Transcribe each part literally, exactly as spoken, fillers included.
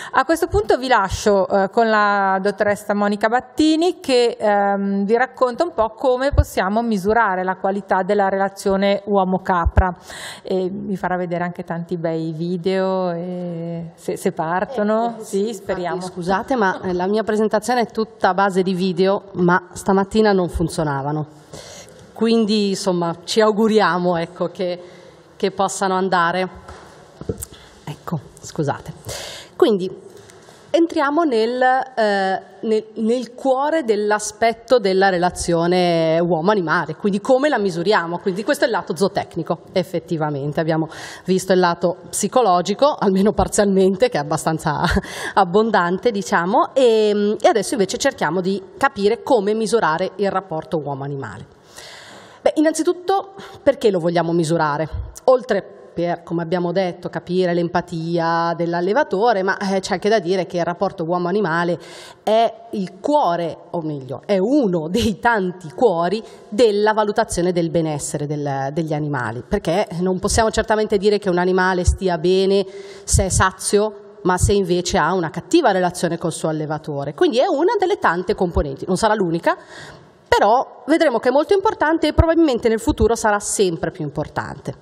A questo punto vi lascio eh, con la dottoressa Monica Battini che ehm, vi racconta un po' come possiamo misurare la qualità della relazione uomo-capra. E vi farà vedere anche tanti bei video, e se, se partono, eh, sì, speriamo. Infatti, scusate, ma la mia presentazione è tutta a base di video, ma stamattina non funzionavano. Quindi, insomma, ci auguriamo, ecco, che, che possano andare. Ecco, scusate. Quindi entriamo nel, eh, nel, nel cuore dell'aspetto della relazione uomo-animale, quindi come la misuriamo. Quindi questo è il lato zootecnico, effettivamente. Abbiamo visto il lato psicologico, almeno parzialmente, che è abbastanza abbondante, diciamo, e, e adesso invece cerchiamo di capire come misurare il rapporto uomo-animale. Beh, innanzitutto, perché lo vogliamo misurare? Oltre per, come abbiamo detto, capire l'empatia dell'allevatore, ma eh, c'è anche da dire che il rapporto uomo-animale è il cuore, o meglio, è uno dei tanti cuori della valutazione del benessere del, degli animali, perché non possiamo certamente dire che un animale stia bene se è sazio, ma se invece ha una cattiva relazione col suo allevatore. Quindi è una delle tante componenti, non sarà l'unica, però vedremo che è molto importante e probabilmente nel futuro sarà sempre più importante.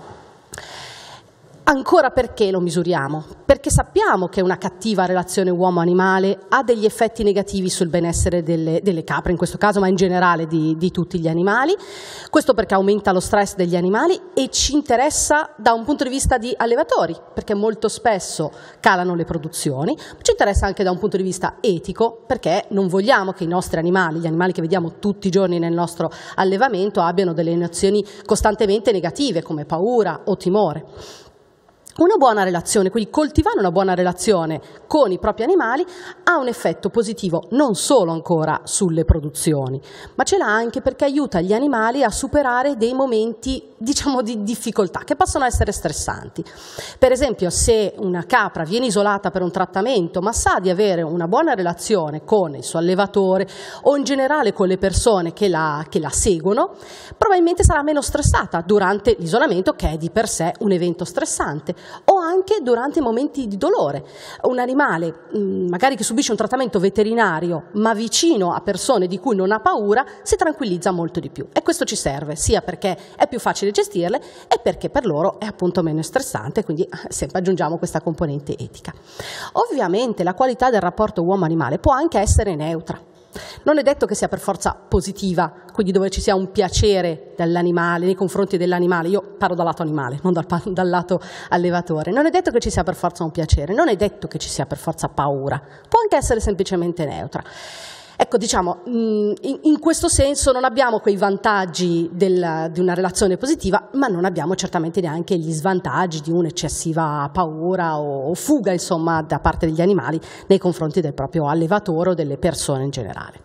Ancora perché lo misuriamo? Perché sappiamo che una cattiva relazione uomo-animale ha degli effetti negativi sul benessere delle, delle capre, in questo caso, ma in generale di, di tutti gli animali. Questo perché aumenta lo stress degli animali e ci interessa da un punto di vista di allevatori, perché molto spesso calano le produzioni. Ci interessa anche da un punto di vista etico, perché non vogliamo che i nostri animali, gli animali che vediamo tutti i giorni nel nostro allevamento, abbiano delle emozioni costantemente negative, come paura o timore. Una buona relazione, quindi coltivare una buona relazione con i propri animali ha un effetto positivo non solo ancora sulle produzioni, ma ce l'ha anche perché aiuta gli animali a superare dei momenti, diciamo, di difficoltà che possono essere stressanti. Per esempio, se una capra viene isolata per un trattamento ma sa di avere una buona relazione con il suo allevatore o in generale con le persone che la, che la seguono, probabilmente sarà meno stressata durante l'isolamento, che è di per sé un evento stressante, o anche durante i momenti di dolore. Un animale magari che subisce un trattamento veterinario ma vicino a persone di cui non ha paura si tranquillizza molto di più, e questo ci serve sia perché è più facile gestirle e perché per loro è appunto meno stressante, quindi sempre aggiungiamo questa componente etica. Ovviamente la qualità del rapporto uomo-animale può anche essere neutra. Non è detto che sia per forza positiva, quindi dove ci sia un piacere dell'animale, nei confronti dell'animale. Io parlo dal lato animale, non dal, dal lato allevatore. Non è detto che ci sia per forza un piacere, non è detto che ci sia per forza paura, può anche essere semplicemente neutra. Ecco, diciamo, in questo senso non abbiamo quei vantaggi del, di una relazione positiva, ma non abbiamo certamente neanche gli svantaggi di un'eccessiva paura o, o fuga, insomma, da parte degli animali nei confronti del proprio allevatore o delle persone in generale.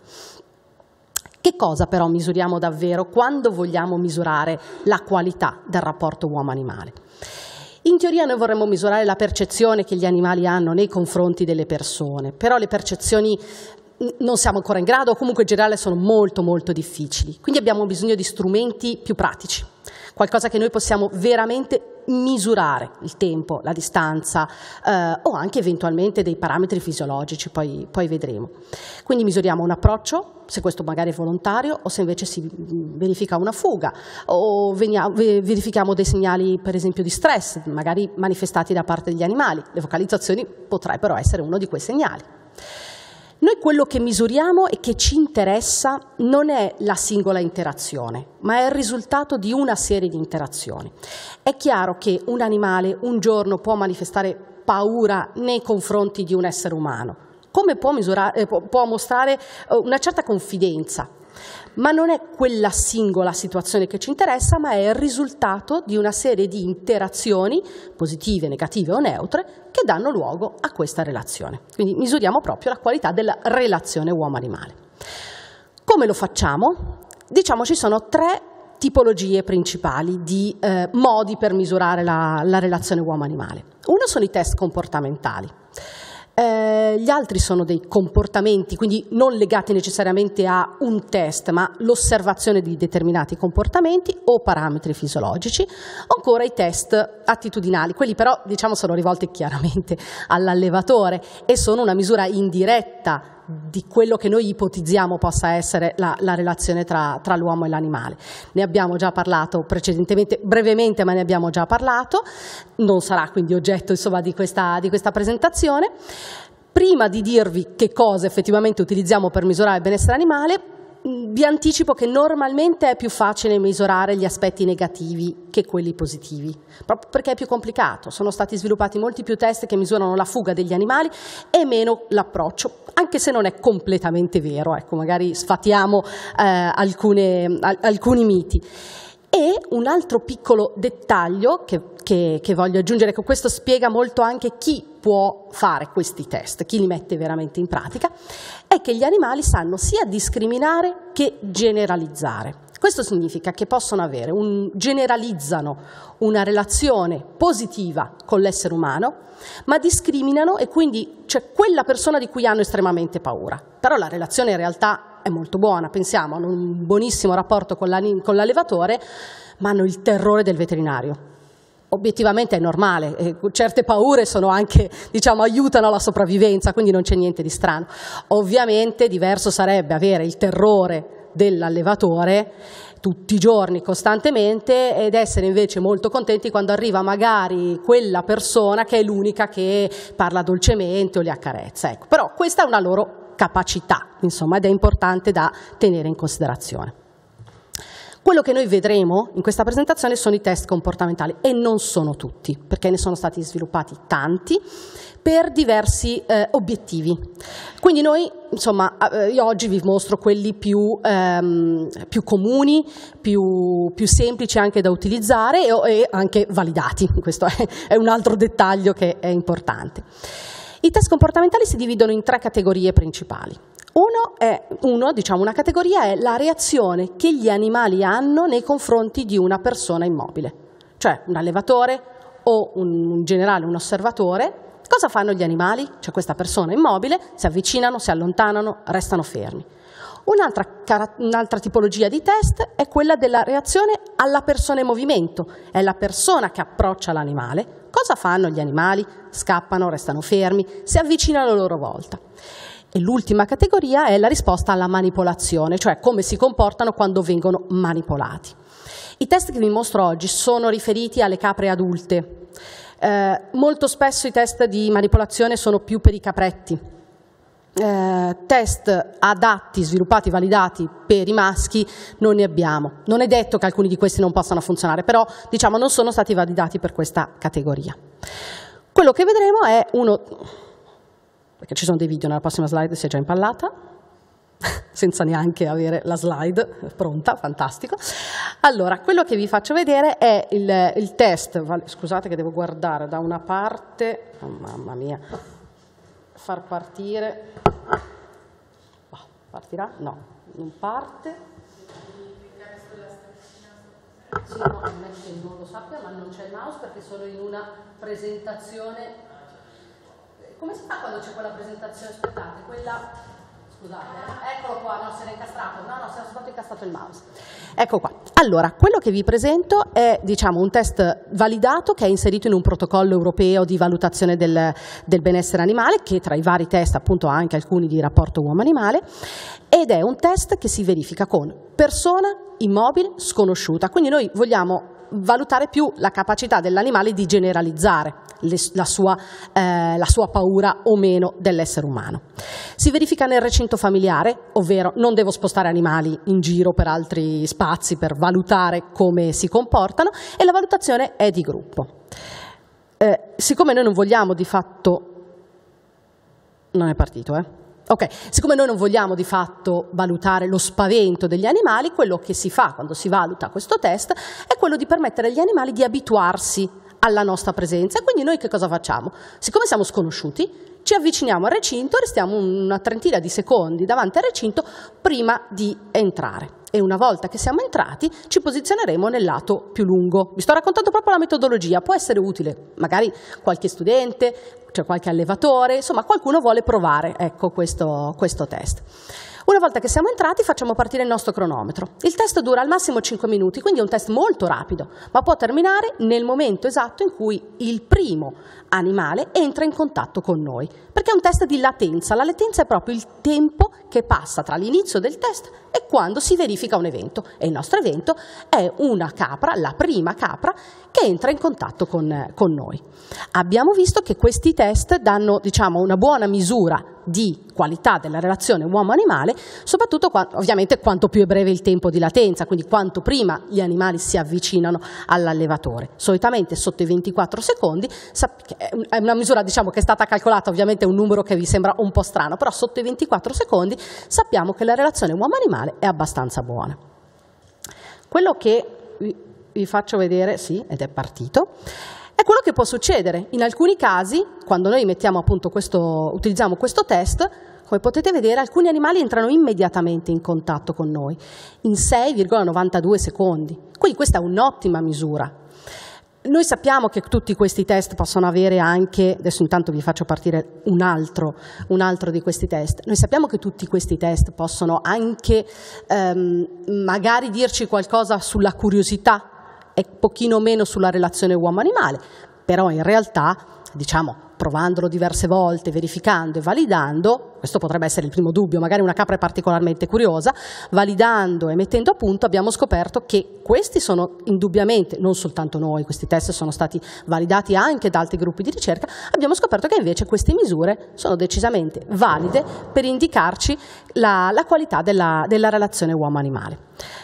Che cosa però misuriamo davvero quando vogliamo misurare la qualità del rapporto uomo-animale? In teoria noi vorremmo misurare la percezione che gli animali hanno nei confronti delle persone, però le percezioni non siamo ancora in grado, o comunque in generale sono molto molto difficili, quindi abbiamo bisogno di strumenti più pratici, qualcosa che noi possiamo veramente misurare, il tempo, la distanza eh, o anche eventualmente dei parametri fisiologici, poi, poi vedremo. Quindi misuriamo un approccio, se questo magari è volontario o se invece si verifica una fuga, o veniamo, verifichiamo dei segnali per esempio di stress, magari manifestati da parte degli animali. Le vocalizzazioni potrebbero essere uno di quei segnali. Noi quello che misuriamo e che ci interessa non è la singola interazione, ma è il risultato di una serie di interazioni. È chiaro che un animale un giorno può manifestare paura nei confronti di un essere umano, come può, misurare, può mostrare una certa confidenza, ma non è quella singola situazione che ci interessa, ma è il risultato di una serie di interazioni positive, negative o neutre che danno luogo a questa relazione. Quindi misuriamo proprio la qualità della relazione uomo-animale. Come lo facciamo? Diciamo ci sono tre tipologie principali di eh, modi per misurare la, la relazione uomo-animale. Uno sono i test comportamentali. Eh, gli altri sono dei comportamenti, quindi non legati necessariamente a un test, ma l'osservazione di determinati comportamenti o parametri fisiologici, o ancora i test attitudinali. Quelli però diciamo sono rivolti chiaramente all'allevatore e sono una misura indiretta di quello che noi ipotizziamo possa essere la, la relazione tra, tra l'uomo e l'animale. Ne abbiamo già parlato precedentemente, brevemente, ma ne abbiamo già parlato, non sarà quindi oggetto insomma, di, questa, di questa presentazione. Prima di dirvi che cosa effettivamente utilizziamo per misurare il benessere animale, vi anticipo che normalmente è più facile misurare gli aspetti negativi che quelli positivi, proprio perché è più complicato. Sono stati sviluppati molti più test che misurano la fuga degli animali e meno l'approccio, anche se non è completamente vero, ecco, magari sfatiamo eh, alcune, al, alcuni miti. E un altro piccolo dettaglio che, che, che voglio aggiungere, che questo spiega molto anche chi può fare questi test, chi li mette veramente in pratica, è che gli animali sanno sia discriminare che generalizzare. Questo significa che possono avere un, generalizzano una relazione positiva con l'essere umano, ma discriminano e quindi c'è quella persona di cui hanno estremamente paura. Però la relazione in realtà è molto buona, pensiamo, hanno un buonissimo rapporto con l'allevatore, ma hanno il terrore del veterinario. Obiettivamente è normale, eh, certe paure sono anche, diciamo, aiutano alla sopravvivenza, quindi non c'è niente di strano. Ovviamente diverso sarebbe avere il terrore dell'allevatore tutti i giorni, costantemente, ed essere invece molto contenti quando arriva magari quella persona che è l'unica che parla dolcemente o li accarezza. Ecco. Però questa è una loro capacità, insomma, ed è importante da tenere in considerazione. Quello che noi vedremo in questa presentazione sono i test comportamentali, e non sono tutti, perché ne sono stati sviluppati tanti per diversi eh, obiettivi. Quindi noi, insomma, io oggi vi mostro quelli più, ehm, più comuni, più, più semplici anche da utilizzare e, e anche validati. Questo è, è un altro dettaglio che è importante. I test comportamentali si dividono in tre categorie principali. Uno è, uno, diciamo, una categoria è la reazione che gli animali hanno nei confronti di una persona immobile, cioè un allevatore o un, in generale un osservatore. Cosa fanno gli animali? C'è questa persona immobile, si avvicinano, si allontanano, restano fermi. Un'altra, un'altra tipologia di test è quella della reazione alla persona in movimento, è la persona che approccia l'animale. Cosa fanno gli animali? Scappano, restano fermi, si avvicinano a loro volta. E l'ultima categoria è la risposta alla manipolazione, cioè come si comportano quando vengono manipolati. I test che vi mostro oggi sono riferiti alle capre adulte. Eh, molto spesso i test di manipolazione sono più per i capretti. Eh, test adatti, sviluppati, validati per i maschi non ne abbiamo. Non è detto che alcuni di questi non possano funzionare, però diciamo non sono stati validati per questa categoria. Quello che vedremo è uno... perché ci sono dei video, nella prossima slide si è già impallata, senza neanche avere la slide pronta, fantastico. Allora, quello che vi faccio vedere è il, il test, scusate che devo guardare da una parte, oh, mamma mia, far partire, oh, partirà? No, non parte. Sì, no, non è che non lo sappia, ma non c'è il mouse perché sono in una presentazione. Come si fa quando c'è quella presentazione? Aspettate, quella... Scusate, eh? Eccolo qua, no, si era incastrato. No, no, si era soltanto incastrato il mouse. Ecco qua. Allora, quello che vi presento è, diciamo, un test validato che è inserito in un protocollo europeo di valutazione del, del benessere animale, che tra i vari test appunto ha anche alcuni di rapporto uomo-animale, ed è un test che si verifica con persona immobile sconosciuta. Quindi noi vogliamo valutare più la capacità dell'animale di generalizzare le, la, sua, eh, la sua paura o meno dell'essere umano. Si verifica nel recinto familiare, ovvero non devo spostare animali in giro per altri spazi per valutare come si comportano, e la valutazione è di gruppo. Eh, siccome noi non vogliamo di fatto... Non è partito, eh? Ok, siccome noi non vogliamo di fatto valutare lo spavento degli animali, quello che si fa quando si valuta questo test è quello di permettere agli animali di abituarsi alla nostra presenza. E quindi noi che cosa facciamo? Siccome siamo sconosciuti, ci avviciniamo al recinto e restiamo una trentina di secondi davanti al recinto prima di entrare. E una volta che siamo entrati ci posizioneremo nel lato più lungo. Vi sto raccontando proprio la metodologia, può essere utile, magari qualche studente c'è qualche allevatore, insomma qualcuno vuole provare, ecco, questo, questo test. Una volta che siamo entrati facciamo partire il nostro cronometro. Il test dura al massimo cinque minuti, quindi è un test molto rapido, ma può terminare nel momento esatto in cui il primo animale entra in contatto con noi, perché è un test di latenza. La latenza è proprio il tempo che passa tra l'inizio del test e quando si verifica un evento, e il nostro evento è una capra, la prima capra, che entra in contatto con, con noi. Abbiamo visto che questi test danno, diciamo, una buona misura di qualità della relazione uomo-animale, soprattutto quando, ovviamente quanto più è breve il tempo di latenza, quindi quanto prima gli animali si avvicinano all'allevatore. Solitamente sotto i ventiquattro secondi, è una misura, diciamo, che è stata calcolata, ovviamente è un numero che vi sembra un po' strano, però sotto i ventiquattro secondi sappiamo che la relazione uomo-animale è abbastanza buona. Quello che vi, vi faccio vedere, sì, ed è partito, è quello che può succedere. In alcuni casi, quando noi mettiamo appunto questo, utilizziamo questo test, come potete vedere, alcuni animali entrano immediatamente in contatto con noi, in sei virgola novantadue secondi. Quindi questa è un'ottima misura. Noi sappiamo che tutti questi test possono avere anche, adesso intanto vi faccio partire un altro, un altro di questi test, noi sappiamo che tutti questi test possono anche ehm, magari dirci qualcosa sulla curiosità e pochino meno sulla relazione uomo-animale, però in realtà, diciamo, provandolo diverse volte, verificando e validando, questo potrebbe essere il primo dubbio, magari una capra è particolarmente curiosa, validando e mettendo a punto abbiamo scoperto che questi sono indubbiamente, non soltanto noi, questi test sono stati validati anche da altri gruppi di ricerca, abbiamo scoperto che invece queste misure sono decisamente valide per indicarci la, la qualità della, della relazione uomo-animale.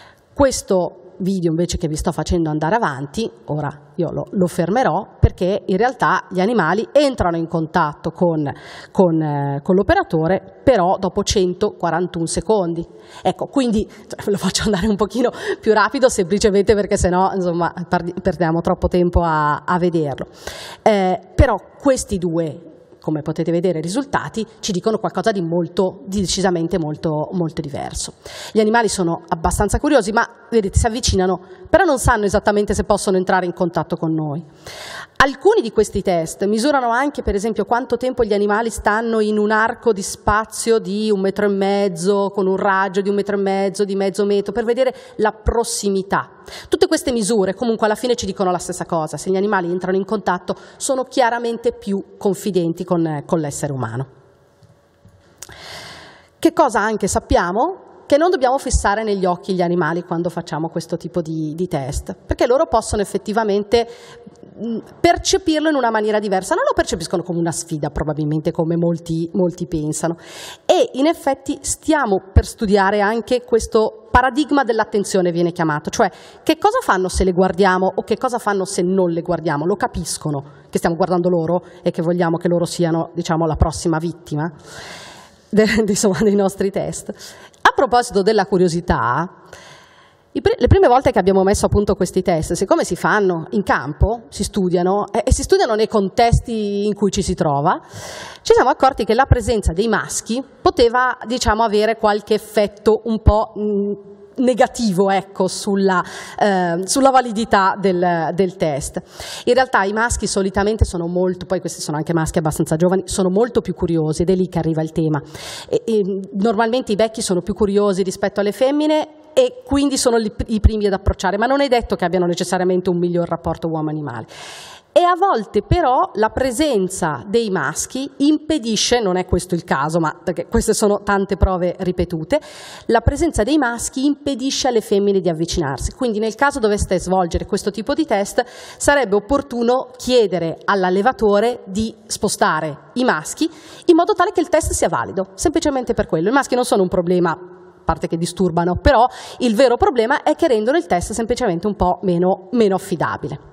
Questo video invece che vi sto facendo andare avanti, ora io lo, lo fermerò, perché in realtà gli animali entrano in contatto con, con, eh, con l'operatore, però dopo centoquarantuno secondi. Ecco, quindi cioè, lo faccio andare un pochino più rapido, semplicemente perché sennò insomma perdiamo troppo tempo a, a vederlo. Eh, però questi due, come potete vedere, i risultati ci dicono qualcosa di molto, di decisamente molto, molto diverso. Gli animali sono abbastanza curiosi, ma vedete, si avvicinano, però non sanno esattamente se possono entrare in contatto con noi. Alcuni di questi test misurano anche, per esempio, quanto tempo gli animali stanno in un arco di spazio di un metro e mezzo, con un raggio di un metro e mezzo, di mezzo metro, per vedere la prossimità. Tutte queste misure comunque alla fine ci dicono la stessa cosa: se gli animali entrano in contatto sono chiaramente più confidenti con, con l'essere umano. Che cosa anche sappiamo? Che non dobbiamo fissare negli occhi gli animali quando facciamo questo tipo di, di test, perché loro possono effettivamente percepirlo in una maniera diversa, non lo percepiscono come una sfida probabilmente come molti, molti pensano, e in effetti stiamo per studiare anche questo paradigma dell'attenzione, viene chiamato, cioè che cosa fanno se le guardiamo o che cosa fanno se non le guardiamo, lo capiscono che stiamo guardando loro e che vogliamo che loro siano, diciamo, la prossima vittima de, insomma, dei nostri test. A proposito della curiosità, le prime volte che abbiamo messo a punto questi test, siccome si fanno in campo, si studiano e si studiano nei contesti in cui ci si trova, ci siamo accorti che la presenza dei maschi poteva, diciamo, avere qualche effetto un po' negativo, ecco, sulla, eh, sulla validità del, del test. In realtà i maschi solitamente sono molto, poi questi sono anche maschi abbastanza giovani, sono molto più curiosi, ed è lì che arriva il tema. E, e, normalmente i vecchi sono più curiosi rispetto alle femmine e quindi sono li, i primi ad approcciare, ma non è detto che abbiano necessariamente un miglior rapporto uomo-animale. E a volte però la presenza dei maschi impedisce, non è questo il caso, ma perché queste sono tante prove ripetute, la presenza dei maschi impedisce alle femmine di avvicinarsi. Quindi nel caso doveste svolgere questo tipo di test sarebbe opportuno chiedere all'allevatore di spostare i maschi in modo tale che il test sia valido, semplicemente per quello. I maschi non sono un problema, a parte che disturbano, però il vero problema è che rendono il test semplicemente un po' meno, meno affidabile.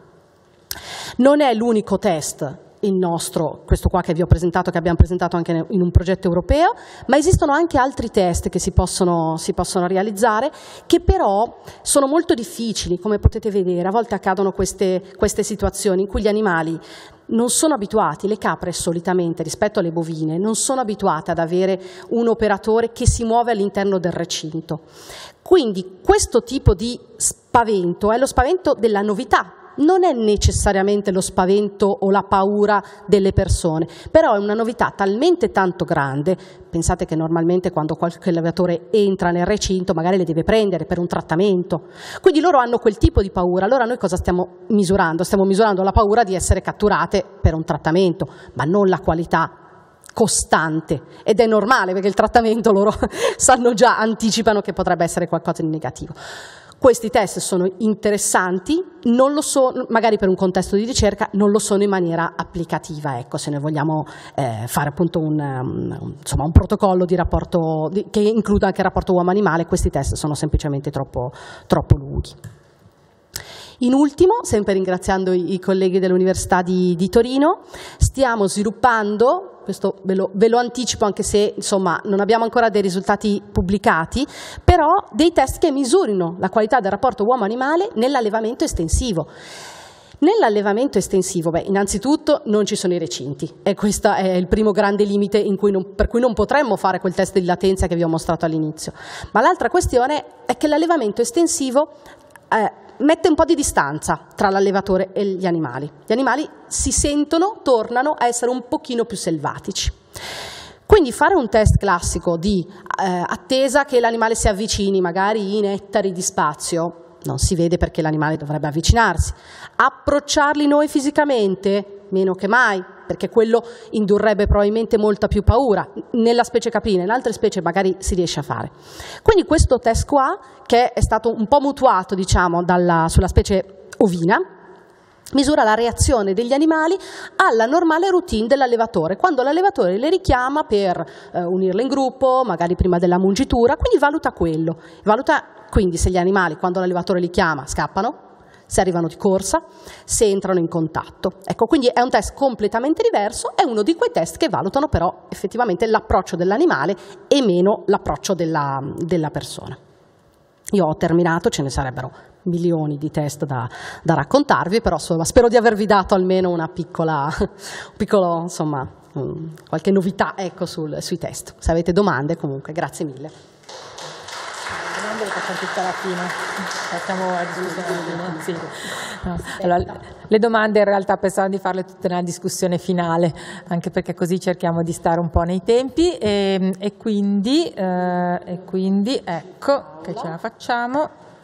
Non è l'unico test il nostro, questo qua che vi ho presentato, che abbiamo presentato anche in un progetto europeo, ma esistono anche altri test che si possono, si possono realizzare, che però sono molto difficili, come potete vedere. A volte accadono queste, queste situazioni in cui gli animali non sono abituati, le capre solitamente rispetto alle bovine non sono abituate ad avere un operatore che si muove all'interno del recinto. Quindi questo tipo di spavento è lo spavento della novità, non è necessariamente lo spavento o la paura delle persone, però è una novità talmente tanto grande. Pensate che normalmente quando qualche allevatore entra nel recinto magari le deve prendere per un trattamento, quindi loro hanno quel tipo di paura. Allora noi cosa stiamo misurando? Stiamo misurando la paura di essere catturate per un trattamento, ma non la qualità costante, ed è normale perché il trattamento loro sanno già, anticipano che potrebbe essere qualcosa di negativo. Questi test sono interessanti, non lo sono, magari per un contesto di ricerca, non lo sono in maniera applicativa, ecco, se noi vogliamo eh, fare appunto un, um, insomma, un protocollo di rapporto di, che includa anche il rapporto uomo-animale, questi test sono semplicemente troppo, troppo lunghi. In ultimo, sempre ringraziando i, i colleghi dell'Università di, di Torino, stiamo sviluppando, questo ve lo, ve lo anticipo anche se insomma non abbiamo ancora dei risultati pubblicati, però dei test che misurino la qualità del rapporto uomo-animale nell'allevamento estensivo. Nell'allevamento estensivo, beh, innanzitutto non ci sono i recinti e questo è il primo grande limite in cui non, per cui non potremmo fare quel test di latenza che vi ho mostrato all'inizio. Ma l'altra questione è che l'allevamento estensivo eh, mette un po' di distanza tra l'allevatore e gli animali. Gli animali si sentono, tornano a essere un pochino più selvatici. Quindi fare un test classico di eh, attesa che l'animale si avvicini, magari in ettari di spazio, non si vede perché l'animale dovrebbe avvicinarsi. Approcciarli noi fisicamente? Meno che mai, perché quello indurrebbe probabilmente molta più paura. Nella specie caprina, in altre specie magari si riesce a fare. Quindi questo test qua, che è stato un po' mutuato diciamo dalla, sulla specie ovina, misura la reazione degli animali alla normale routine dell'allevatore, quando l'allevatore le richiama per eh, unirle in gruppo, magari prima della mungitura, quindi valuta quello. Valuta quindi se gli animali, quando l'allevatore li chiama, scappano, se arrivano di corsa, se entrano in contatto. Ecco, quindi è un test completamente diverso, è uno di quei test che valutano però effettivamente l'approccio dell'animale e meno l'approccio della, della persona. Io ho terminato, ce ne sarebbero milioni di test da, da raccontarvi, però insomma, spero di avervi dato almeno una piccola, un piccolo, insomma, qualche novità ecco, sul, sui test. Se avete domande comunque, grazie mille. Le facciamo tutta alla fine, facciamo la discussione. Sì. No. Allora, le domande in realtà pensavo di farle tutte nella discussione finale, anche perché così cerchiamo di stare un po' nei tempi e, e, quindi, eh, e quindi ecco che ce la facciamo.